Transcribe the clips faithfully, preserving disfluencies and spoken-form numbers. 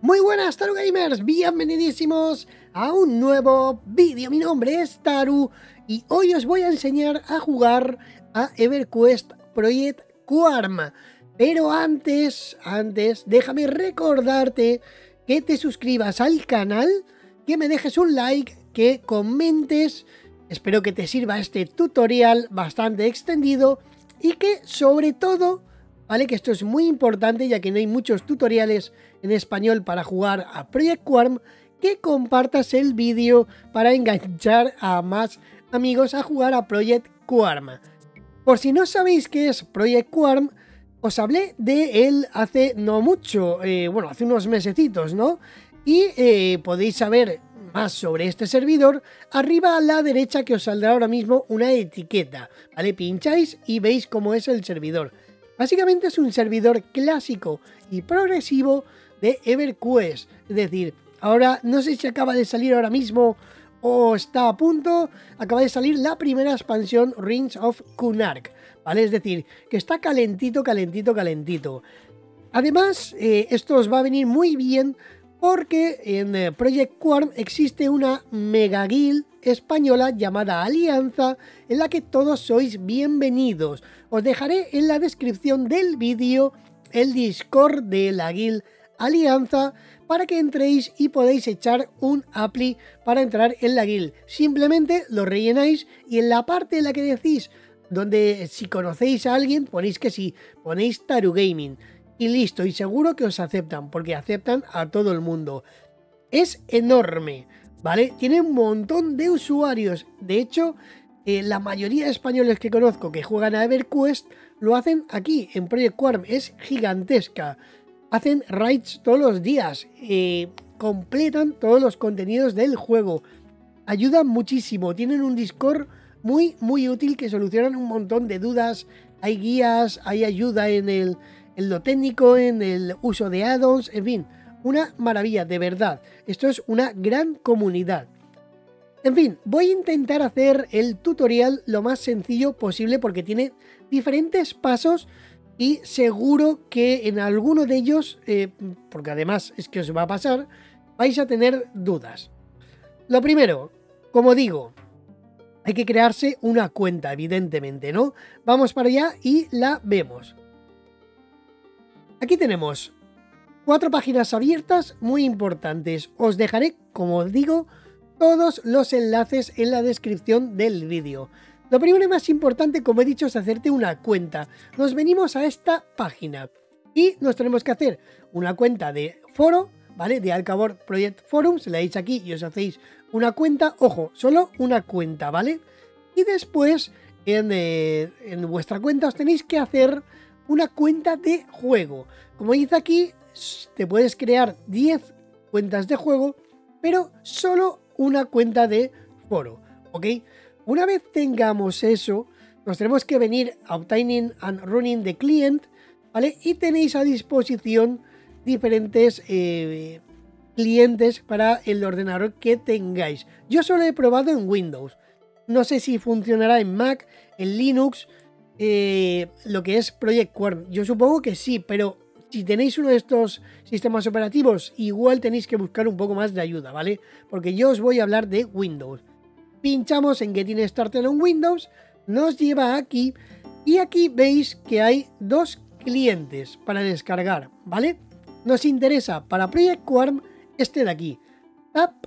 Muy buenas Taru Gamers, bienvenidísimos a un nuevo vídeo. Mi nombre es Taru y hoy os voy a enseñar a jugar a EverQuest Project Quarm. Pero antes, antes, déjame recordarte que te suscribas al canal, que me dejes un like, que comentes. Espero que te sirva este tutorial bastante extendido y que sobre todo, vale, que esto es muy importante ya que no hay muchos tutoriales en español para jugar a Project Quarm, que compartas el vídeo para enganchar a más amigos a jugar a Project Quarm. Por si no sabéis qué es Project Quarm, os hablé de él hace no mucho, eh, bueno, hace unos mesecitos, ¿no? Y eh, podéis saber más sobre este servidor arriba a la derecha, que os saldrá ahora mismo una etiqueta, ¿vale? Pincháis y veis cómo es el servidor. Básicamente es un servidor clásico y progresivo de EverQuest, es decir, ahora no sé si acaba de salir ahora mismo o está a punto, acaba de salir la primera expansión Rings of Kunark, ¿vale? Es decir, que está calentito, calentito, calentito. Además, eh, esto os va a venir muy bien porque en eh, Project Quarm existe una mega guild española llamada Alianza, en la que todos sois bienvenidos. Os dejaré en la descripción del vídeo el Discord de la guild Alianza para que entréis y podáis echar un apply para entrar en la guild. Simplemente lo rellenáis y en la parte en la que decís donde si conocéis a alguien ponéis que sí, ponéis Taru Gaming y listo, y seguro que os aceptan porque aceptan a todo el mundo. Es enorme, ¿vale? Tiene un montón de usuarios. De hecho, eh, la mayoría de españoles que conozco que juegan a EverQuest lo hacen aquí en Project Quarm. Es gigantesca. Hacen raids todos los días, eh, completan todos los contenidos del juego, ayudan muchísimo, tienen un Discord muy muy útil que solucionan un montón de dudas, hay guías, hay ayuda en, el, en lo técnico, en el uso de add-ons, en fin, una maravilla, de verdad, esto es una gran comunidad. En fin, voy a intentar hacer el tutorial lo más sencillo posible porque tiene diferentes pasos y seguro que en alguno de ellos, eh, porque además es que os va a pasar, vais a tener dudas. Lo primero, como digo, hay que crearse una cuenta, evidentemente, ¿no? Vamos para allá y la vemos. Aquí tenemos cuatro páginas abiertas muy importantes. Os dejaré, como digo, todos los enlaces en la descripción del vídeo. Lo primero y más importante, como he dicho, es hacerte una cuenta. Nos venimos a esta página y nos tenemos que hacer una cuenta de foro, ¿vale? De Alcabor Project Forum, se la dais aquí y os hacéis una cuenta. Ojo, solo una cuenta, ¿vale? Y después, en, eh, en vuestra cuenta os tenéis que hacer una cuenta de juego. Como dice aquí, te puedes crear diez cuentas de juego, pero solo una cuenta de foro, ¿ok? Una vez tengamos eso, nos tenemos que venir a Obtaining and Running the Client, ¿vale? Y tenéis a disposición diferentes eh, clientes para el ordenador que tengáis. Yo solo he probado en Windows. No sé si funcionará en Mac, en Linux, eh, lo que es Project Quarm. Yo supongo que sí, pero si tenéis uno de estos sistemas operativos, igual tenéis que buscar un poco más de ayuda, ¿vale? Porque yo os voy a hablar de Windows. Pinchamos en Getting Started on Windows, nos lleva aquí y aquí veis que hay dos clientes para descargar, ¿vale? Nos interesa para Project Quarm este de aquí, Tap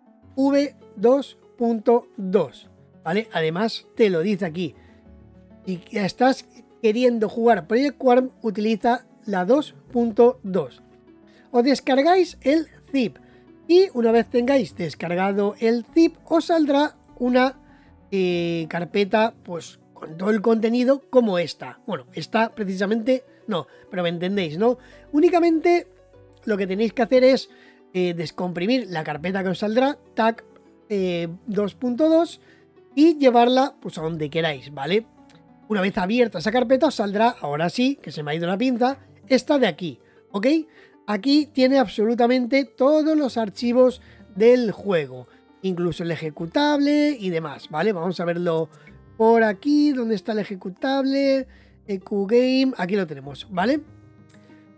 V dos punto dos, ¿vale? Además te lo dice aquí, si estás queriendo jugar Project Quarm, utiliza la dos punto dos. Os descargáis el zip y una vez tengáis descargado el zip os saldrá una eh, carpeta pues con todo el contenido como esta. Bueno, esta precisamente no, pero me entendéis, ¿no? Únicamente lo que tenéis que hacer es eh, descomprimir la carpeta que os saldrá, tag eh, dos punto dos, y llevarla pues a donde queráis, ¿vale? Una vez abierta esa carpeta os saldrá, ahora sí, que se me ha ido la pinza, esta de aquí, ¿ok? Aquí tiene absolutamente todos los archivos del juego, incluso el ejecutable y demás, ¿vale? Vamos a verlo por aquí, ¿dónde está el ejecutable? E Q Game, aquí lo tenemos, ¿vale?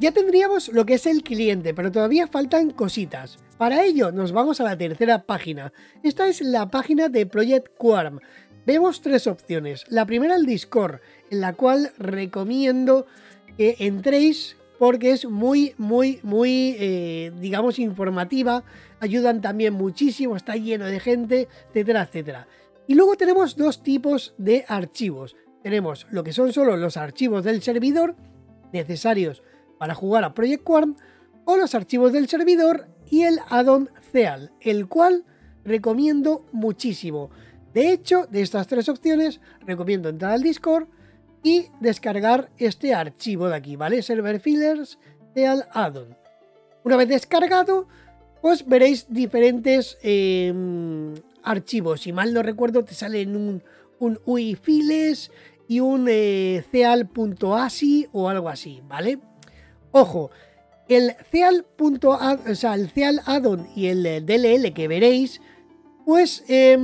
Ya tendríamos lo que es el cliente, pero todavía faltan cositas. Para ello nos vamos a la tercera página. Esta es la página de Project Quarm. Vemos tres opciones. La primera, el Discord, en la cual recomiendo que entréis porque es muy, muy, muy, eh, digamos, informativa. Ayudan también muchísimo, está lleno de gente, etcétera, etcétera. Y luego tenemos dos tipos de archivos. Tenemos lo que son solo los archivos del servidor necesarios para jugar a Project Quarm, o los archivos del servidor y el add-on Ceal, el cual recomiendo muchísimo. De hecho, de estas tres opciones, recomiendo entrar al Discord y descargar este archivo de aquí, ¿vale? Server Fillers Ceal Add-on. Una vez descargado, pues veréis diferentes eh, archivos. Si mal no recuerdo, te salen un, un U I Files y un eh, ceal.asi o algo así, ¿vale? Ojo, el Ceal, o sea, el Ceal Add-on y el D L L que veréis, pues eh,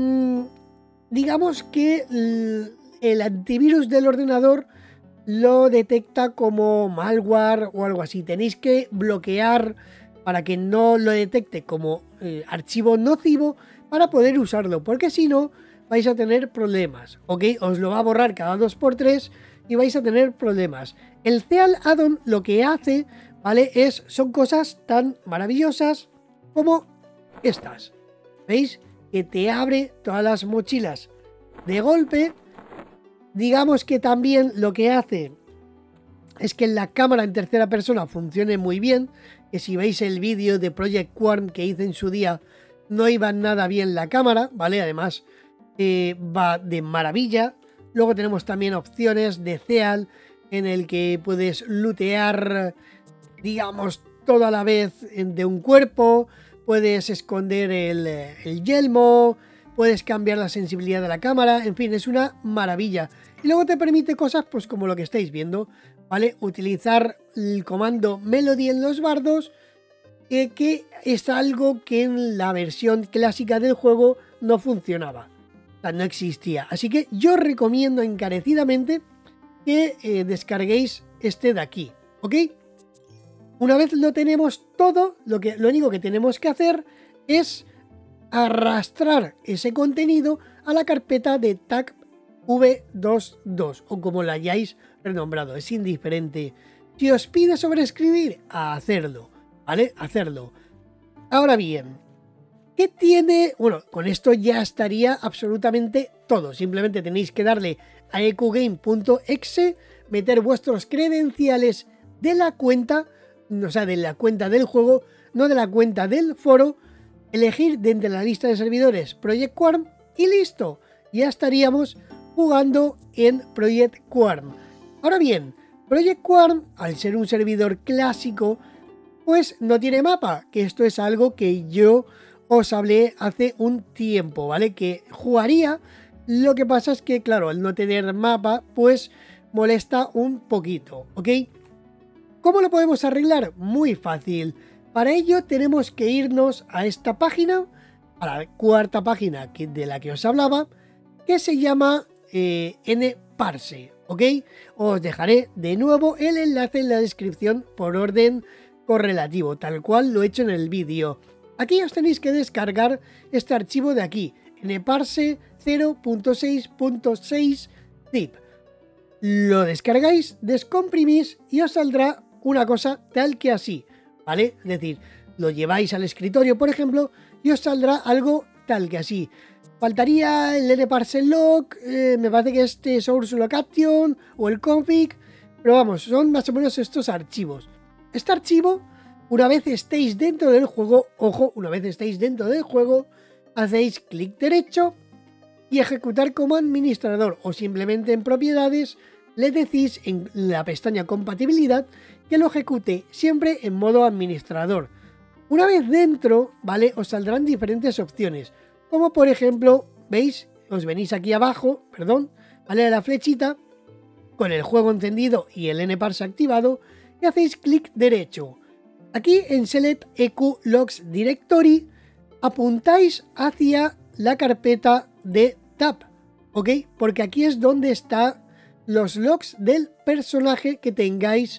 digamos que el, el antivirus del ordenador lo detecta como malware o algo así. Tenéis que bloquear para que no lo detecte como eh, archivo nocivo para poder usarlo, porque si no vais a tener problemas, ¿ok? Os lo va a borrar cada dos por tres y vais a tener problemas. El Ceal Add-on lo que hace, ¿vale? Es, son cosas tan maravillosas como estas. ¿Veis? Que te abre todas las mochilas de golpe. Digamos que también lo que hace es que la cámara en tercera persona funcione muy bien. Que si veis el vídeo de Project Quarm que hice en su día, no iba nada bien la cámara, ¿vale? Además, eh, va de maravilla. Luego tenemos también opciones de Ceal en el que puedes lootear, digamos, todo a la vez de un cuerpo. Puedes esconder el, el yelmo, puedes cambiar la sensibilidad de la cámara, en fin, es una maravilla. Y luego te permite cosas pues como lo que estáis viendo, ¿vale? Utilizar el comando Melody en los bardos, eh, que es algo que en la versión clásica del juego no funcionaba, o sea, no existía. Así que yo recomiendo encarecidamente que eh, descarguéis este de aquí, ¿ok? Una vez lo tenemos todo, lo, que, lo único que tenemos que hacer es arrastrar ese contenido a la carpeta de tag v veintidós o como la hayáis renombrado, es indiferente. Si os pide sobreescribir, a hacerlo, ¿vale? Hacerlo. Ahora bien, ¿qué tiene? Bueno, con esto ya estaría absolutamente todo. Simplemente tenéis que darle a ecugame punto exe, meter vuestros credenciales de la cuenta, o sea, de la cuenta del juego, no de la cuenta del foro, elegir de entre la lista de servidores Project Quarm y listo. Ya estaríamos jugando en Project Quarm. Ahora bien, Project Quarm, al ser un servidor clásico, pues no tiene mapa, que esto es algo que yo os hablé hace un tiempo, ¿vale? Que jugaría, lo que pasa es que, claro, al no tener mapa, pues molesta un poquito, ¿ok? ¿Cómo lo podemos arreglar? Muy fácil. Para ello tenemos que irnos a esta página, a la cuarta página que, de la que os hablaba, que se llama eh, nparse, ¿ok? Os dejaré de nuevo el enlace en la descripción por orden correlativo, tal cual lo he hecho en el vídeo. Aquí os tenéis que descargar este archivo de aquí, nparse cero punto seis punto seis zip. Lo descargáis, descomprimís y os saldrá una cosa tal que así, ¿vale? Es decir, lo lleváis al escritorio, por ejemplo, y os saldrá algo tal que así. Faltaría el nparselog, eh, me parece que este source location o el config, pero vamos, son más o menos estos archivos. Este archivo, una vez estéis dentro del juego, ojo, una vez estéis dentro del juego, hacéis clic derecho y ejecutar como administrador, o simplemente en propiedades le decís en la pestaña compatibilidad que lo ejecute siempre en modo administrador. Una vez dentro, ¿vale? Os saldrán diferentes opciones, como por ejemplo, ¿veis? Os venís aquí abajo, perdón, ¿vale? La flechita, con el juego encendido y el nparse activado, y hacéis clic derecho. Aquí en Select E Q Logs Directory apuntáis hacia la carpeta de tab, ¿ok? Porque aquí es donde están los logs del personaje que tengáis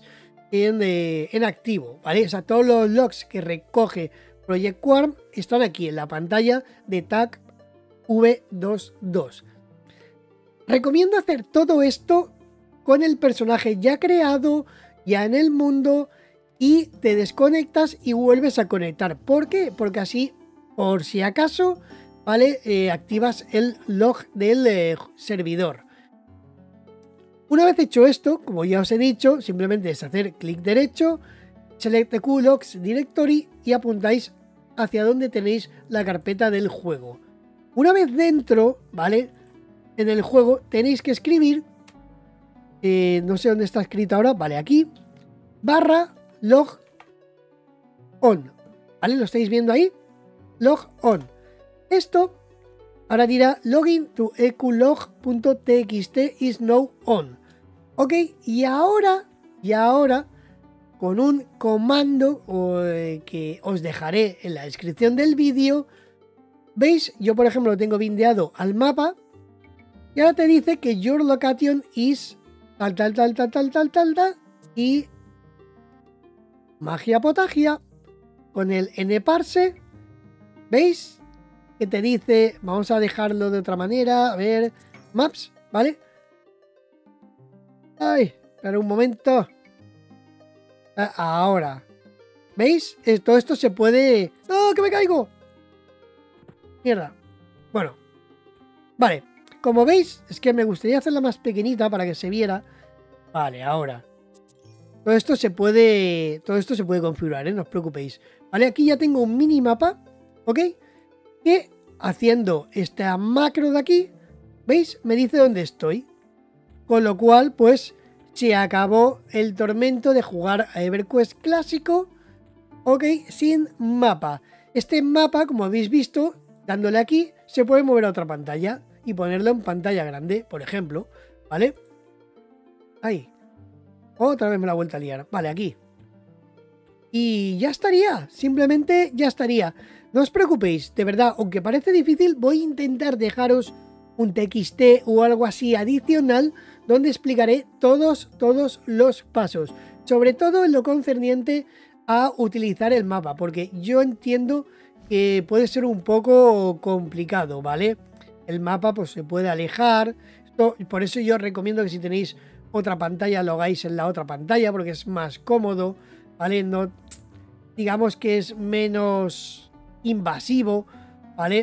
en, eh, en activo, ¿vale? O sea, todos los logs que recoge Project Quarm están aquí en la pantalla de tag V veintidós. Recomiendo hacer todo esto con el personaje ya creado, ya en el mundo, y te desconectas y vuelves a conectar. ¿Por qué? Porque así, por si acaso, ¿vale? Eh, activas el log del eh, servidor. Una vez hecho esto, como ya os he dicho, simplemente es hacer clic derecho, select the qlogs directory y apuntáis hacia donde tenéis la carpeta del juego. Una vez dentro, ¿vale? En el juego tenéis que escribir, eh, no sé dónde está escrito ahora, vale, aquí, barra log on, ¿vale? ¿Lo estáis viendo ahí? Log on. Esto ahora dirá login to eqlog.txt is now on. Ok, y ahora, y ahora, con un comando eh, que os dejaré en la descripción del vídeo, ¿veis? Yo, por ejemplo, lo tengo bindeado al mapa y ahora te dice que your location is tal, tal, tal, tal, tal, tal, tal, tal, y magia potagia con el nparse, ¿veis? Que te dice, vamos a dejarlo de otra manera, a ver, maps, ¿vale? Ay, espera un momento. Ahora, ¿veis? Todo esto se puede... ¡No, que me caigo! Mierda. Bueno, vale, como veis, es que me gustaría hacerla más pequeñita para que se viera. Vale, ahora. Todo esto se puede... Todo esto se puede configurar, ¿eh? No os preocupéis. Vale, aquí ya tengo un minimapa, ¿ok? Que haciendo esta macro de aquí, ¿veis? Me dice dónde estoy. Con lo cual, pues, se acabó el tormento de jugar a EverQuest clásico, ok, sin mapa. Este mapa, como habéis visto, dándole aquí, se puede mover a otra pantalla y ponerlo en pantalla grande, por ejemplo, ¿vale? Ahí. Otra vez me la he vuelto a liar. Vale, aquí. Y ya estaría, simplemente ya estaría. No os preocupéis, de verdad, aunque parece difícil, voy a intentar dejaros un T X T o algo así adicional donde explicaré todos, todos los pasos, sobre todo en lo concerniente a utilizar el mapa, porque yo entiendo que puede ser un poco complicado, ¿vale? El mapa pues se puede alejar, esto, por eso yo os recomiendo que si tenéis otra pantalla lo hagáis en la otra pantalla, porque es más cómodo, ¿vale? No, digamos que es menos invasivo, ¿vale?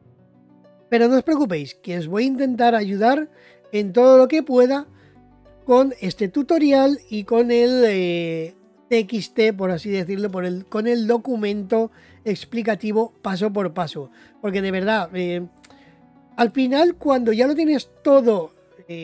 Pero no os preocupéis, que os voy a intentar ayudar en todo lo que pueda con este tutorial y con el eh, T X T, por así decirlo, por el, con el documento explicativo paso por paso. Porque de verdad, eh, al final, cuando ya lo tienes todo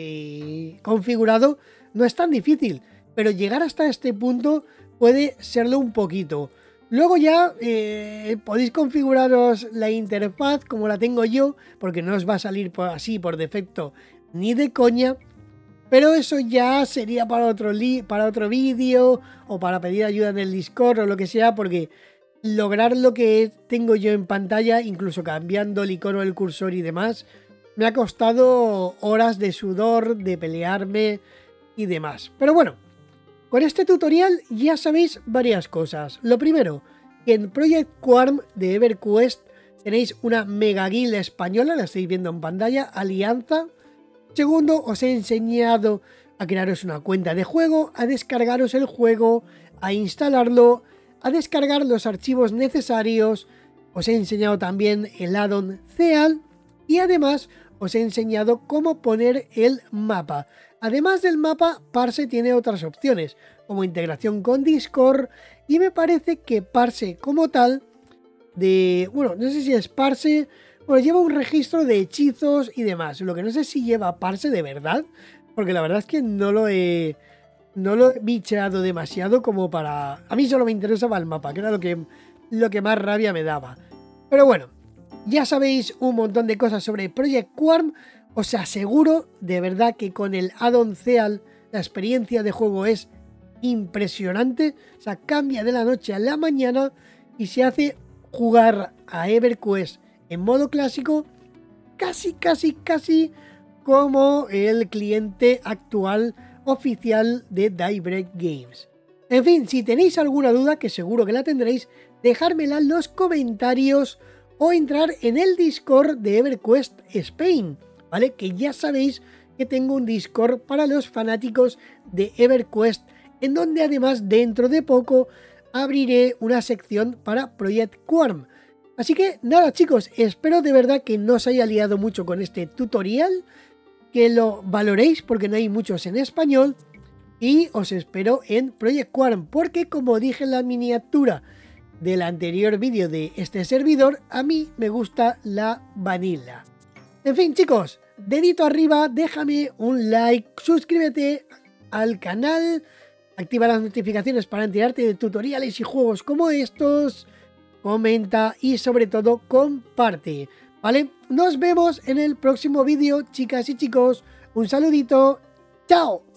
eh, configurado, no es tan difícil. Pero llegar hasta este punto puede serlo un poquito. Luego ya eh, podéis configuraros la interfaz como la tengo yo, porque no os va a salir por así por defecto ni de coña, pero eso ya sería para otro, para otro vídeo o para pedir ayuda en el Discord o lo que sea, porque lograr lo que tengo yo en pantalla, incluso cambiando el icono del cursor y demás, me ha costado horas de sudor, de pelearme y demás. Pero bueno, con este tutorial ya sabéis varias cosas. Lo primero, que en Project Quarm de EverQuest tenéis una mega guild española, la estáis viendo en pantalla, Alianza. Segundo, os he enseñado a crearos una cuenta de juego, a descargaros el juego, a instalarlo, a descargar los archivos necesarios. Os he enseñado también el add-on Ceal y además os he enseñado cómo poner el mapa. Además del mapa, Parse tiene otras opciones, como integración con Discord, y me parece que Parse como tal, de, bueno, no sé si es Parse, bueno, lleva un registro de hechizos y demás, lo que no sé si lleva Parse de verdad, porque la verdad es que no lo he, no lo he bicheado demasiado como para... A mí solo me interesaba el mapa, que era lo que, lo que más rabia me daba. Pero bueno, ya sabéis un montón de cosas sobre Project Quarm. Os aseguro de verdad que con el add-on Ceal la experiencia de juego es impresionante. O sea, cambia de la noche a la mañana y se hace jugar a EverQuest en modo clásico casi, casi, casi como el cliente actual oficial de Daybreak Games. En fin, si tenéis alguna duda, que seguro que la tendréis, dejármela en los comentarios o entrar en el Discord de EverQuest Spain, ¿vale? Que ya sabéis que tengo un Discord para los fanáticos de EverQuest, en donde además dentro de poco abriré una sección para Project Quarm. Así que nada, chicos, espero de verdad que no os haya liado mucho con este tutorial, que lo valoréis porque no hay muchos en español, y os espero en Project Quarm, porque como dije en la miniatura del anterior vídeo de este servidor, a mí me gusta la vanilla. En fin, chicos, dedito arriba, déjame un like, suscríbete al canal, activa las notificaciones para enterarte de tutoriales y juegos como estos, comenta y sobre todo comparte, ¿vale? Nos vemos en el próximo vídeo, chicas y chicos, un saludito, ¡chao!